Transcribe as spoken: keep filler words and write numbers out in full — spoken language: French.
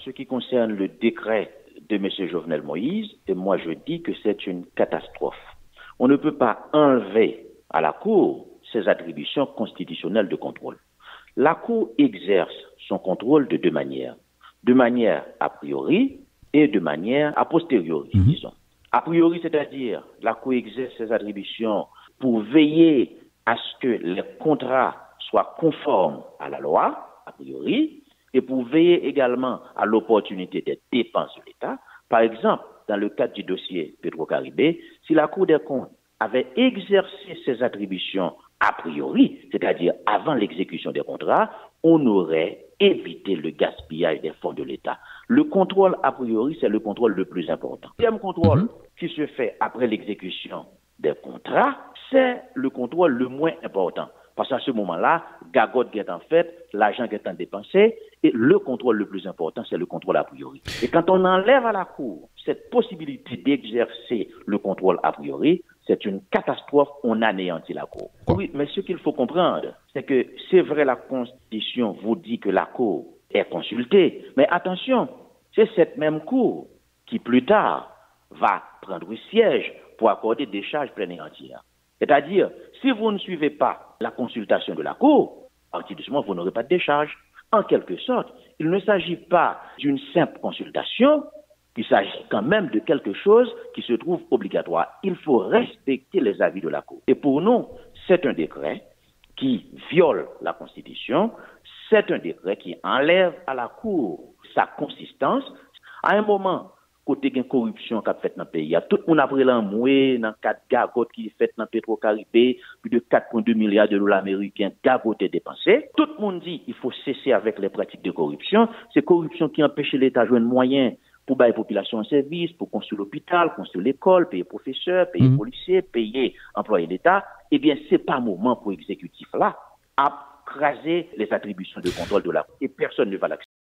ce qui concerne le décret de M. Jovenel Moïse, et moi je dis que c'est une catastrophe. On ne peut pas enlever à la Cour ses attributions constitutionnelles de contrôle. La Cour exerce son contrôle de deux manières. De manière a priori et de manière a posteriori, mmh. disons. A priori, c'est-à-dire la Cour exerce ses attributions pour veiller à ce que les contrats soient conformes à la loi, a priori, et pour veiller également à l'opportunité des dépenses de l'État. Par exemple, dans le cadre du dossier Petro-Caribé, si la Cour des comptes avait exercé ses attributions a priori, c'est-à-dire avant l'exécution des contrats, on aurait évité le gaspillage des fonds de l'État. Le contrôle a priori, c'est le contrôle le plus important. Le deuxième contrôle mmh. qui se fait après l'exécution des contrats, c'est le contrôle le moins important. Parce qu'à ce moment-là, gagote est en fait, l'argent est en dépensé, et le contrôle le plus important, c'est le contrôle a priori. Et quand on enlève à la Cour cette possibilité d'exercer le contrôle a priori, c'est une catastrophe, on anéantit la Cour. Oui, mais ce qu'il faut comprendre, c'est que c'est vrai, la Constitution vous dit que la Cour est consultée, mais attention, c'est cette même Cour qui plus tard va prendre siège pour accorder des charges pleines et entières. C'est-à-dire, si vous ne suivez pas la consultation de la Cour, à partir de ce moment, vous n'aurez pas de décharge. En quelque sorte, il ne s'agit pas d'une simple consultation, il s'agit quand même de quelque chose qui se trouve obligatoire. Il faut respecter les avis de la Cour. Et pour nous, c'est un décret qui viole la Constitution, c'est un décret qui enlève à la Cour sa consistance. À un moment, côté de corruption qu'a fait dans le pays, tout le monde a pris l'enmoué dans quatre gagotes qui fait dans Petro-Caribé, plus de quatre virgule deux milliards de dollars américains gagotés dépensés. Tout le monde dit qu'il faut cesser avec les pratiques de corruption. C'est corruption qui empêche l'État de jouer un moyen pour bailler la population en service, pour construire l'hôpital, construire l'école, payer professeurs, payer mmh. policiers, payer employés d'État. Eh bien, c'est pas moment pour l'exécutif là à craser les attributions de contrôle de la Cour et personne ne va l'accepter.